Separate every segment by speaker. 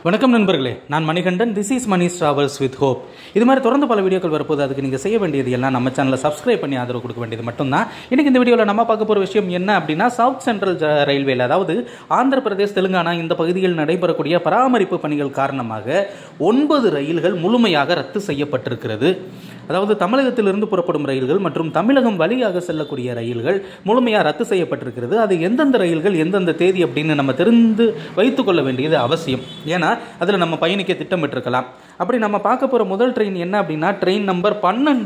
Speaker 1: வணக்கம் நண்பர்களே, நான் Manikandan. This is Mani's travels with hope. இது மாதிரி தொடர்ந்து பல வீடியோக்கள் வரப்போது. அதுக்கு நீங்கள் செய்ய வேண்டியது எல்லாம் நம்ம சேனலை சப்ஸ்கிரைப் பண்ணி ஆதரவு கொடுக்க வேண்டியது மட்டும்தான். இன்றைக்கி இந்த வீடியோவில் நம்ம பார்க்க போகிற விஷயம் என்ன அப்படின்னா, சவுத் சென்ட்ரல் ரயில்வேல, அதாவது ஆந்திர பிரதேஷ், தெலுங்கானா இந்த பகுதியில் நடைபெறக்கூடிய பராமரிப்பு பணிகள் காரணமாக 9 ரயில்கள் முழுமையாக ரத்து செய்யப்பட்டிருக்கிறது. அதாவது தமிழகத்திலிருந்து புறப்படும் ரயில்கள் மற்றும் தமிழகம் வழியாக செல்லக்கூடிய ரயில்கள் முழுமையாக ரத்து செய்யப்பட்டிருக்கிறது. அது எந்தெந்த ரயில்கள் எந்தெந்த தேதி அப்படின்னு நம்ம தெரிந்து வைத்துக்கொள்ள வேண்டியது அவசியம். ஏன்னா அதில் நம்ம பயணிக்க திட்டமிட்டிருக்கலாம். அப்படி நம்ம பார்க்க போகிற முதல் ட்ரெயின் என்ன அப்படின்னா, ட்ரெயின் நம்பர்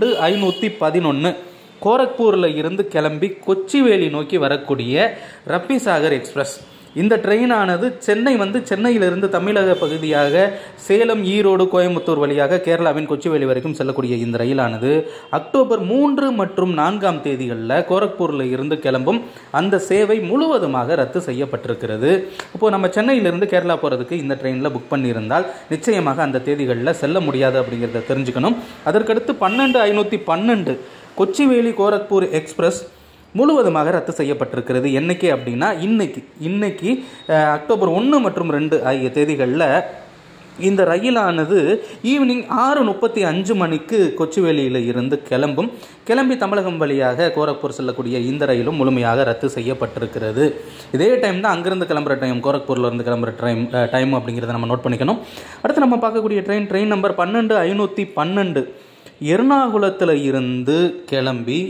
Speaker 1: 12511 கோரக்பூரில் இருந்து கிளம்பி கொச்சிவேலி நோக்கி வரக்கூடிய ரப்பிசாகர் எக்ஸ்பிரஸ். இந்த ட்ரெயினானது சென்னையிலிருந்து தமிழக பகுதியாக சேலம், ஈரோடு, கோயம்புத்தூர் வழியாக கேரளாவின் கொச்சிவேலி வரைக்கும் செல்லக்கூடிய இந்த ரயிலானது அக்டோபர் 3 மற்றும் 4ஆம் தேதிகளில் கோரக்பூரில் இருந்து கிளம்பும் அந்த சேவை முழுவதுமாக ரத்து செய்யப்பட்டிருக்கிறது. இப்போது நம்ம சென்னையிலிருந்து கேரளா போகிறதுக்கு இந்த ட்ரெயினில் புக் பண்ணியிருந்தால் நிச்சயமாக அந்த தேதிகளில் செல்ல முடியாது அப்படிங்கிறத தெரிஞ்சுக்கணும். அதற்கடுத்து 12512 கொச்சிவேலி கோரக்பூர் எக்ஸ்பிரஸ் முழுவதுமாக ரத்து செய்யப்பட்டிருக்கிறது. என்னைக்கு அப்படின்னா இன்னைக்கு அக்டோபர் 1 மற்றும் 2 ஆகிய தேதிகளில் இந்த ரயிலானது ஈவினிங் 6:35 மணிக்கு கொச்சிவேலியில் இருந்து கிளம்பி தமிழகம் வழியாக கோரக்பூர் செல்லக்கூடிய இந்த ரயிலும் முழுமையாக ரத்து செய்யப்பட்டிருக்கிறது. இதே டைம் தான் அங்கிருந்து கிளம்புற டைம், கோரக்பூரில் இருந்து கிளம்புற டைம் அப்படிங்கிறத நம்ம நோட் பண்ணிக்கணும். அடுத்து நம்ம பார்க்கக்கூடிய ட்ரெயின் நம்பர் 12512 எர்ணாகுளத்தில் இருந்து கிளம்பி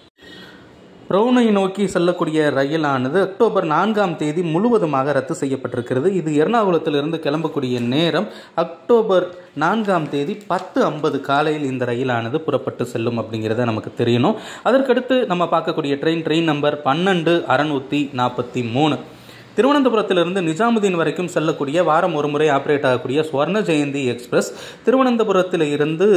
Speaker 1: ரோனை நோக்கி செல்லக்கூடிய ரயிலானது அக்டோபர் 4ஆம் தேதி முழுவதுமாக ரத்து செய்யப்பட்டிருக்கிறது. இது எர்ணாகுளத்திலிருந்து கிளம்பக்கூடிய நேரம் அக்டோபர் 4ஆம் தேதி 10:50 காலையில் இந்த ரயிலானது புறப்பட்டு செல்லும் அப்படிங்கிறத நமக்கு தெரியணும். அதற்கடுத்து நம்ம பார்க்கக்கூடிய ட்ரெயின் நம்பர் 12643 திருவனந்தபுரத்திலிருந்து நிஜாமுதீன் வரைக்கும் செல்லக்கூடிய வாரம் ஒரு முறை ஆப்ரேட் ஆகக்கூடிய ஸ்வர்ண ஜெயந்தி எக்ஸ்பிரஸ் திருவனந்தபுரத்தில் இருந்து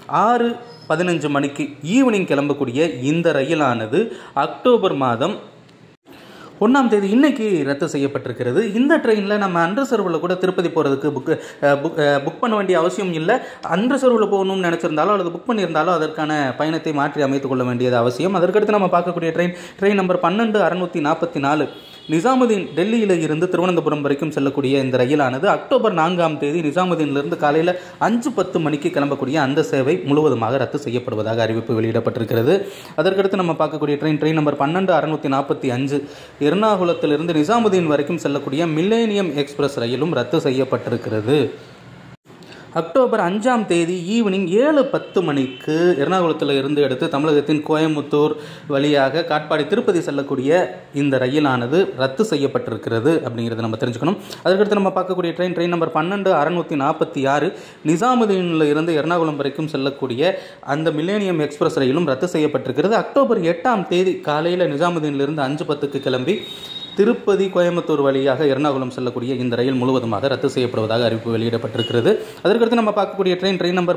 Speaker 1: 6:15 மணிக்கு ஈவினிங் கிளம்பக்கூடிய இந்த ரயிலானது அக்டோபர் மாதம் 1ஆம் தேதி இன்னைக்கு ரத்து செய்யப்பட்டிருக்கிறது. இந்த ட்ரெயினில் நம்ம அன்ரிசர்வில் கூட திருப்பதி போகிறதுக்கு புக் பண்ண வேண்டிய அவசியம் இல்லை. அன்ரிசர்வில் போகணும்னு நினச்சிருந்தாலும் அல்லது புக் பண்ணியிருந்தாலும் அதற்கான பயணத்தை மாற்றி அமைத்துக் கொள்ள வேண்டியது அவசியம். அதற்கடுத்து நம்ம பார்க்கக்கூடிய ட்ரெயின் நம்பர் 12644 நிஜாமுதீன் டெல்லியில் இருந்து திருவனந்தபுரம் வரைக்கும் செல்லக்கூடிய இந்த ரயிலானது அக்டோபர் 4ஆம் தேதி நிஜாமுதீனிலிருந்து காலையில் 5:10 மணிக்கு கிளம்பக்கூடிய அந்த சேவை முழுவதுமாக ரத்து செய்யப்படுவதாக அறிவிப்பு வெளியிடப்பட்டிருக்கிறது. அதற்கடுத்து நம்ம பார்க்கக்கூடிய ட்ரெயின் நம்பர் 12645 எர்ணாகுளத்திலிருந்து நிஜாமுதீன் வரைக்கும் செல்லக்கூடிய மில்லேனியம் எக்ஸ்பிரஸ் ரயிலும் ரத்து செய்யப்பட்டிருக்கிறது. அக்டோபர் 5ஆம் தேதி ஈவினிங் 7:10 மணிக்கு எர்ணாகுளத்தில் இருந்து எடுத்து தமிழகத்தின் கோயம்புத்தூர் வழியாக காட்பாடி, திருப்பதி செல்லக்கூடிய இந்த ரயிலானது ரத்து செய்யப்பட்டிருக்கிறது அப்படிங்கிறத நம்ம தெரிஞ்சுக்கணும். அதற்கடுத்து நம்ம பார்க்கக்கூடிய ட்ரெயின் நம்பர் 12646 நிஜாமுதீனில் இருந்து எர்ணாகுளம் வரைக்கும் செல்லக்கூடிய அந்த மில்லேனியம் எக்ஸ்பிரஸ் ரயிலும் ரத்து செய்யப்பட்டிருக்கிறது. அக்டோபர் 8ஆம் தேதி காலையில் நிஜாமுதீனிலிருந்து 5:10க்கு கிளம்பி திருப்பதி, கோயம்புத்தூர் வழியாக எர்ணாகுளம் செல்லக்கூடிய இந்த ரயில் முழுவதுமாக ரத்து செய்யப்படுவதாக அறிவிப்பு வெளியிடப்பட்டிருக்கிறது. அதற்கடுத்து நம்ம பார்க்கக்கூடிய ட்ரெயின் நம்பர்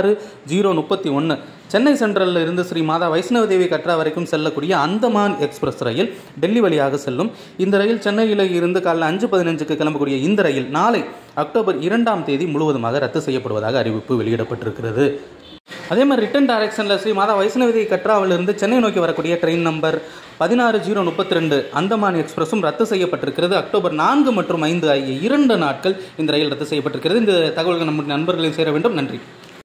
Speaker 1: 16031 சென்னை சென்ட்ரலில் இருந்து ஸ்ரீ மாதா வைஷ்ணவ தேவி கட்ரா வரைக்கும் செல்லக்கூடிய அந்தமான் எக்ஸ்பிரஸ் ரயில் டெல்லி வழியாக செல்லும். இந்த ரயில் சென்னையில் இருந்து காலையில் 5:15க்கு கிளம்பக்கூடிய இந்த ரயில் நாளை அக்டோபர் 2ஆம் தேதி முழுவதுமாக ரத்து செய்யப்படுவதாக அறிவிப்பு வெளியிடப்பட்டிருக்கிறது. அதே மாதிரி ரிட்டன் டைரக்ஷனில் ஸ்ரீ மாதா வைஷ்ணவதி கட்ராவிலிருந்து சென்னை நோக்கி வரக்கூடிய ட்ரெயின் நம்பர் 16032 அந்தமான் எக்ஸ்பிரஸும் ரத்து செய்யப்பட்டிருக்கிறது. அக்டோபர் 4 மற்றும் 5 ஆகிய 2 நாட்கள் இந்த ரயில் ரத்து செய்யப்பட்டிருக்கிறது. இந்த தகவல்கள் நம்முடைய நண்பர்களையும் சேர வேண்டும். நன்றி.